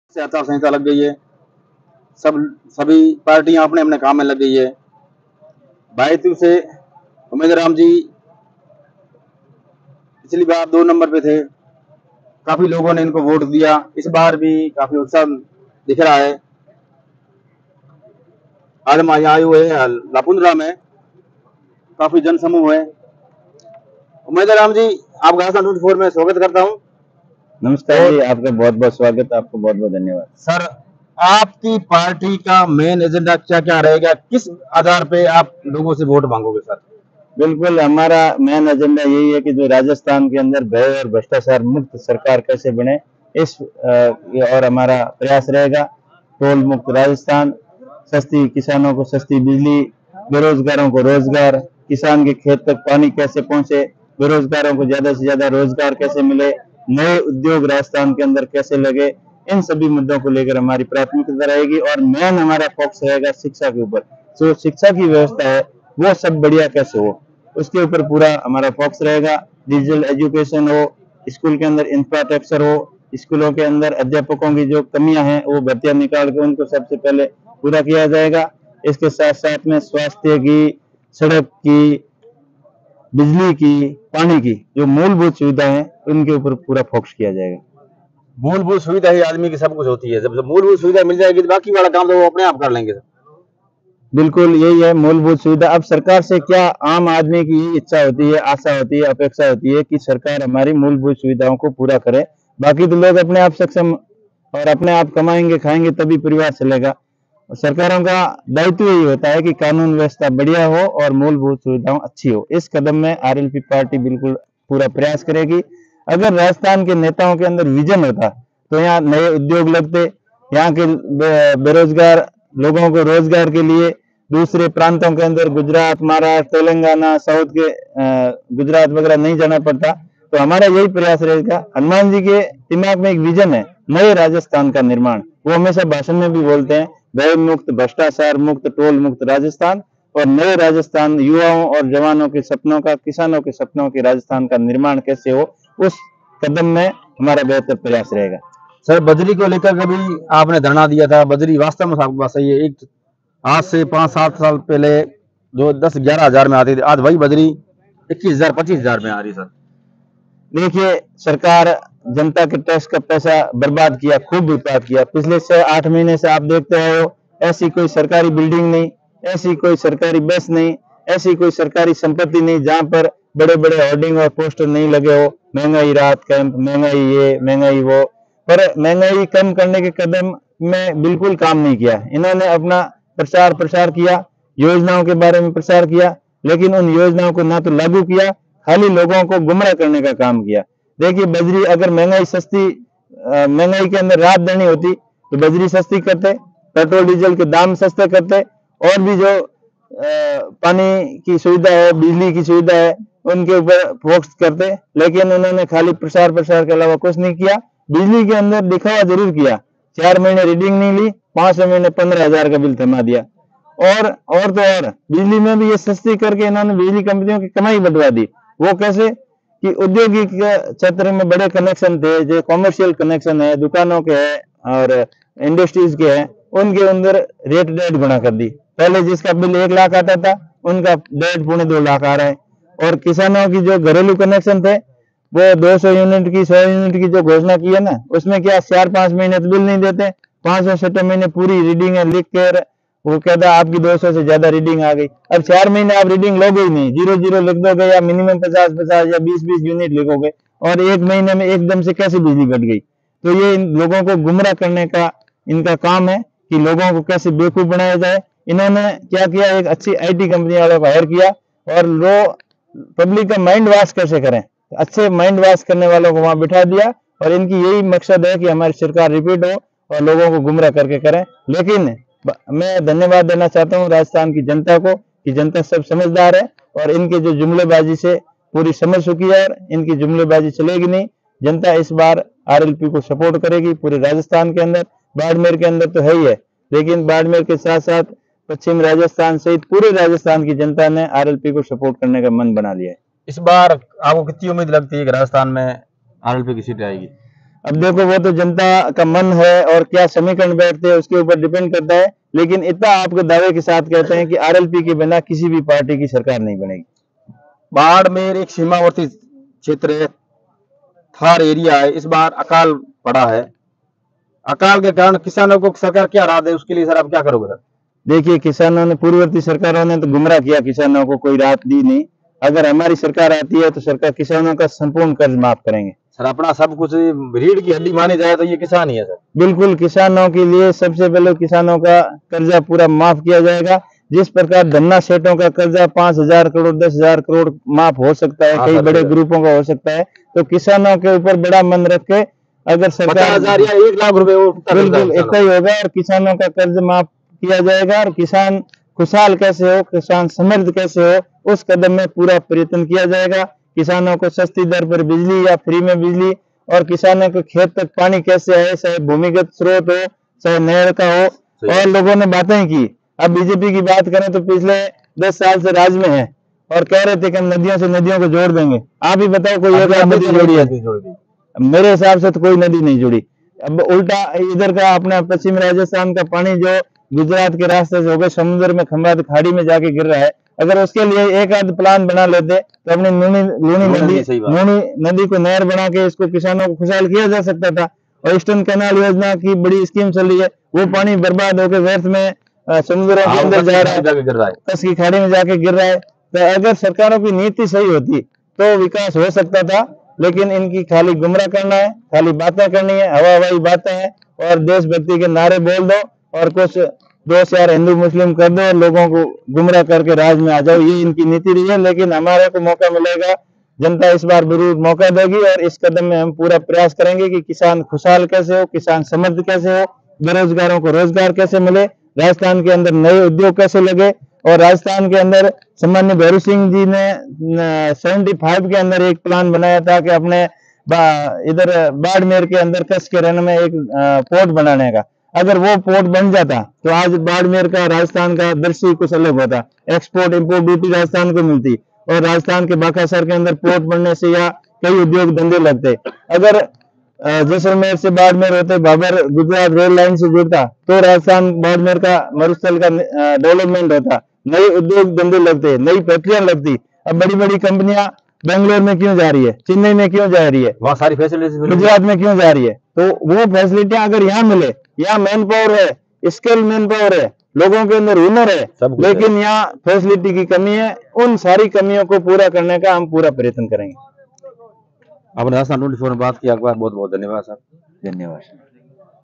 से आचार संहिता लग गई है। सभी पार्टियां अपने अपने काम में लग गई है। भाईतू से उमेद राम जी पिछली बार 2 नंबर पे थे, काफी लोगों ने इनको वोट दिया। इस बार भी काफी उत्साह दिख रहा है। आज हम यहाँ आए हुए हैं लापुंद्रा में, काफी जनसमूह है। उमेद राम जी, आप घासन 24 में स्वागत करता हूँ। नमस्कार जी, आपका बहुत बहुत स्वागत, आपको बहुत बहुत धन्यवाद। सर, आपकी पार्टी का मेन एजेंडा क्या क्या रहेगा? किस आधार पे आप लोगों से वोट मांगोगे सर? बिल्कुल, हमारा मेन एजेंडा यही है कि जो राजस्थान के अंदर भय और भ्रष्टाचार मुक्त सरकार कैसे बने, और हमारा प्रयास रहेगा। टोल मुक्त राजस्थान, सस्ती किसानों को सस्ती बिजली, बेरोजगारों को रोजगार, किसान के खेत तक पानी कैसे पहुंचे, बेरोजगारों को ज्यादा से ज्यादा रोजगार कैसे मिले, नए उद्योग राजस्थान के अंदर कैसे लगे, इन सभी मुद्दों को लेकर हमारी प्राथमिकता रहेगी। और मेन हमारा फोकस रहेगा शिक्षा के ऊपर। जो शिक्षा की व्यवस्था है वो सब बढ़िया कैसे हो, उसके ऊपर पूरा हमारा फोकस रहेगा। डिजिटल एजुकेशन हो, स्कूल के अंदर इंफ्रास्ट्रक्चर हो, स्कूलों के अंदर अध्यापकों की जो कमियां हैं वो भर्तियां निकाल के उनको सबसे पहले पूरा किया जाएगा। इसके साथ साथ में स्वास्थ्य की, सड़क की, बिजली की, पानी की जो मूलभूत सुविधाएं हैं उनके ऊपर पूरा फोकस किया जाएगा। मूलभूत सुविधा ही आदमी की सब कुछ होती है। जब मूलभूत सुविधा मिल जाएगी तो बाकी वाला काम तो वो अपने आप कर लेंगे सर। बिल्कुल यही है मूलभूत सुविधा। अब सरकार से क्या, आम आदमी की इच्छा होती है, आशा होती है, अपेक्षा होती है कि सरकार हमारी मूलभूत सुविधाओं को पूरा करे। बाकी तो लोग अपने आप सक्षम और अपने आप कमाएंगे खाएंगे तभी परिवार चलेगा। और सरकारों का दायित्व यही होता है कि कानून व्यवस्था बढ़िया हो और मूलभूत सुविधाएं अच्छी हो। इस कदम में आरएलपी पार्टी बिल्कुल पूरा प्रयास करेगी। अगर राजस्थान के नेताओं के अंदर विजन होता तो यहाँ नए उद्योग लगते, यहाँ के बेरोजगार लोगों को रोजगार के लिए दूसरे प्रांतों के अंदर गुजरात, महाराष्ट्र, तेलंगाना, साउथ के गुजरात वगैरह नहीं जाना पड़ता। तो हमारा यही प्रयास रहेगा। हनुमान जी के दिमाग में एक विजन है नए राजस्थान का निर्माण। वो हमेशा भाषण में भी बोलते हैं, भय मुक्त, भ्रष्टाचार मुक्त, टोल मुक्त राजस्थान, और नए राजस्थान युवाओं और जवानों के सपनों का, किसानों के सपनों के राजस्थान का निर्माण कैसे हो, उस कदम में हमारा बेहतर प्रयास रहेगा। सर, बजरी को लेकर कभी आपने धरना दिया था। बजरी वास्तव में आपकी बात सही है। एक आज से 5-7 साल पहले जो 10-11 हजार में आती थी, आज वही बजरी 21,000 25,000 में आ रही सर। देखिए, सरकार जनता के टैक्स का पैसा बर्बाद किया, खूब बर्बाद किया। पिछले 6-8 महीने से आप देखते हो, ऐसी कोई सरकारी बिल्डिंग नहीं, ऐसी कोई सरकारी बस नहीं, ऐसी कोई सरकारी संपत्ति नहीं जहां पर बड़े बड़े होर्डिंग और पोस्टर नहीं लगे हो, महंगाई राहत कैंप, महंगाई ये, महंगाई वो। पर महंगाई कम करने के कदम में बिल्कुल काम नहीं किया। इन्होंने अपना प्रचार किया, योजनाओं के बारे में प्रचार किया, लेकिन उन योजनाओं को ना तो लागू किया, खाली लोगों को गुमराह करने का काम किया। देखिए, बजरी अगर महंगाई के अंदर राहत देनी होती तो बजरी सस्ती करते, पेट्रोल डीजल के दाम सस्ते करते, और भी जो पानी की सुविधा है, बिजली की सुविधा है, उनके ऊपर फोकस करते। लेकिन उन्होंने खाली प्रचार के अलावा कुछ नहीं किया। बिजली के अंदर दिखावा जरूर किया, 4 महीने रीडिंग नहीं ली, 5वें महीने 15,000 का बिल थमा दिया। और तो और बिजली में भी ये सस्ती करके इन्होंने बिजली कंपनियों की कमाई बढ़वा दी। वो कैसे कि औद्योगिक क्षेत्र में बड़े कनेक्शन थे, जो कॉमर्शियल कनेक्शन है, दुकानों के हैं और इंडस्ट्रीज के हैं, उनके अंदर रेट 1.5 गुना कर दी। पहले जिसका बिल 1 लाख आता था, उनका 1.5 पौने 2 लाख आ रहा है। और किसानों की जो घरेलू कनेक्शन थे, वो 200 यूनिट की, 100 यूनिट की जो घोषणा की है ना, उसमें क्या 4-5 महीने तो बिल नहीं देते, 5वें-6वें महीने पूरी रीडिंग है लिख कर वो कहता है आपकी 200 से ज्यादा रीडिंग आ गई। अब 4 महीने आप रीडिंग लोगे ही नहीं, 0-0 लिख दोगे या मिनिमम 50-50 या 20-20 यूनिट लिखोगे, और 1 महीने में एकदम से कैसे बिजली घट गई। तो ये इन लोगों को गुमराह करने का इनका काम है कि लोगों को कैसे बेवकूफ बनाया जाए। इन्होंने क्या किया, एक अच्छी आईटी कंपनी वालों को हायर किया और वो पब्लिक का माइंड वॉश कैसे करें, अच्छे माइंड वॉश करने वालों को वहां बिठा दिया। और इनकी यही मकसद है कि हमारी सरकार रिपीट हो और लोगों को गुमराह करके करें। लेकिन मैं धन्यवाद देना चाहता हूँ राजस्थान की जनता को कि जनता सब समझदार है और इनके जो जुमलेबाजी से पूरी समझ चुकी है, और इनकी जुमलेबाजी चलेगी नहीं। जनता इस बार आरएलपी को सपोर्ट करेगी पूरे राजस्थान के अंदर। बाड़मेर के अंदर तो है ही है, लेकिन बाड़मेर के साथ साथ पश्चिम राजस्थान सहित पूरे राजस्थान की जनता ने आरएलपी को सपोर्ट करने का मन बना लिया है। इस बार आपको कितनी उम्मीद लगती है कि राजस्थान में आरएलपी की सीट आएगी? अब देखो वो तो जनता का मन है और क्या समीकरण बैठते हैं उसके ऊपर डिपेंड करता है, लेकिन इतना आपको दावे के साथ कहते हैं कि आरएलपी के बिना किसी भी पार्टी की सरकार नहीं बनेगी। बाड़मेर एक सीमावर्ती क्षेत्र है, थार एरिया है। इस बार अकाल पड़ा है, अकाल के कारण किसानों को सरकार क्या राह दे, उसके लिए सर आप क्या करोगे सर? देखिए, किसानों ने, पूर्ववर्ती सरकारों ने तो गुमराह किया, किसानों को कोई राहत दी नहीं। अगर हमारी सरकार आती है तो सरकार किसानों का संपूर्ण कर्ज माफ करेंगे। सर अपना सब कुछ रीढ़ की हड्डी मानी जाए तो ये किसान ही है सर। बिल्कुल, किसानों के लिए सबसे पहले किसानों का कर्जा पूरा माफ किया जाएगा। जिस प्रकार धन्ना सेठों का कर्जा 5,000 करोड़ 10,000 करोड़ माफ हो सकता है, कई बड़े ग्रुपों का हो सकता है, तो किसानों के ऊपर बड़ा मन रख के अगर सरकार 50,000 या 1 लाख रुपए बिल्कुल इतना ही होगा और किसानों का कर्ज माफ किया जाएगा और किसान खुशहाल कैसे हो, किसान समृद्ध कैसे हो, उस कदम में पूरा प्रयत्न किया जाएगा। किसानों को सस्ती दर पर बिजली या फ्री में बिजली और किसानों को खेत तक पानी कैसे आए, चाहे भूमिगत स्रोत हो चाहे नहर का हो, और लोगों ने बातें की। अब बीजेपी की बात करें तो पिछले 10 साल से राज में है और कह रहे थे कि हम नदियों से नदियों को जोड़ देंगे। आप ही बताओ कोई एक नदी जोड़ी है? मेरे हिसाब से तो कोई नदी नहीं जुड़ी। अब उल्टा इधर का अपना पश्चिम राजस्थान का पानी जो गुजरात के रास्ते से होकर समुद्र में खंबात खाड़ी में जाके गिर रहा है, अगर उसके लिए एक आध प्लान बना लेते तो अपनी लूनी नदी को नहर बना के इसको किसानों को खुशहाल किया जा सकता था। और ईस्टर्न कैनाल योजना की बड़ी स्कीम चल रही है, वो पानी बर्बाद होकर व्यर्थ में समुद्रों के अंदर जा रहा है, कस की खाड़ी में जाके गिर रहा है। तो अगर सरकारों की नीति सही होती तो विकास हो सकता था, लेकिन इनकी खाली गुमराह करना है, खाली बातें करनी है, हवा हवाई बातें हैं और देशभक्ति के नारे बोल दो और कुछ 2 हिंदू मुस्लिम कर दो और लोगों को गुमराह करके राज में आ जाओ, ये इनकी नीति रही है। लेकिन हमारे को मौका मिलेगा, जनता इस बार जरूर मौका देगी और इस कदम में हम पूरा प्रयास करेंगे कि किसान खुशहाल कैसे हो, किसान समृद्ध कैसे हो, बेरोजगारों को रोजगार कैसे मिले, राजस्थान के अंदर नए उद्योग कैसे लगे। और राजस्थान के अंदर सम्मान्य भैरू सिंह जी ने 75 के अंदर एक प्लान बनाया था कि अपने इधर बाड़मेर के अंदर कस के रन में एक पोर्ट बनाने का। अगर वो पोर्ट बन जाता तो आज बाड़मेर का राजस्थान का दृश्य कुछ अलग होता, एक्सपोर्ट इंपोर्ट ड्यूटी राजस्थान को मिलती और राजस्थान के बाकासर के अंदर पोर्ट बनने से या कई उद्योग धंधे लगते। अगर जैसलमेर से बाड़मेर होते भाबर गुजरात रेल लाइन से जुड़ता तो राजस्थान बाड़मेर का मरुस्थल का डेवलपमेंट होता, नए उद्योग धंधे लगते, नई फैक्ट्रियां लगती। अब बड़ी बड़ी कंपनियां बेंगलोर में क्यों जा रही है, चेन्नई में क्यों जा रही है, वहाँ सारी फैसिलिटीज गुजरात में क्यों जा रही है? तो वो फैसिलिटियां अगर यहाँ मिले, यहाँ मैन पावर है, स्किल मैन पावर है, लोगों के अंदर हुनर है, लेकिन यहाँ फैसिलिटी की कमी है। उन सारी कमियों को पूरा करने का हम पूरा प्रयत्न करेंगे। आपने राजस्थान 24 में बात किया, बहुत बहुत धन्यवाद सर। धन्यवाद।